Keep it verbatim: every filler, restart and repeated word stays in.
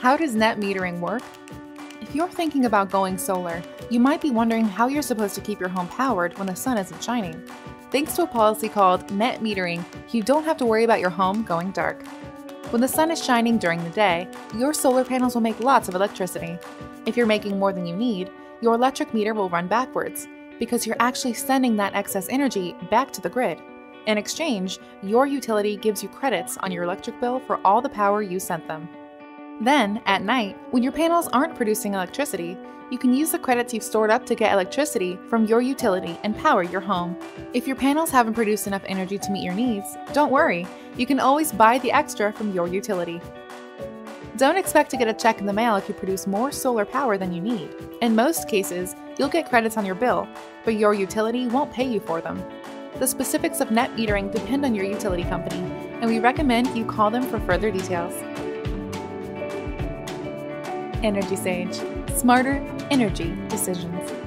How does net metering work? If you're thinking about going solar, you might be wondering how you're supposed to keep your home powered when the sun isn't shining. Thanks to a policy called net metering, you don't have to worry about your home going dark. When the sun is shining during the day, your solar panels will make lots of electricity. If you're making more than you need, your electric meter will run backwards, because you're actually sending that excess energy back to the grid. In exchange, your utility gives you credits on your electric bill for all the power you sent them. Then, at night, when your panels aren't producing electricity, you can use the credits you've stored up to get electricity from your utility and power your home. If your panels haven't produced enough energy to meet your needs, don't worry, you can always buy the extra from your utility. Don't expect to get a check in the mail if you produce more solar power than you need. In most cases, you'll get credits on your bill, but your utility won't pay you for them. The specifics of net metering depend on your utility company, and we recommend you call them for further details. Energy Sage. Smarter energy decisions.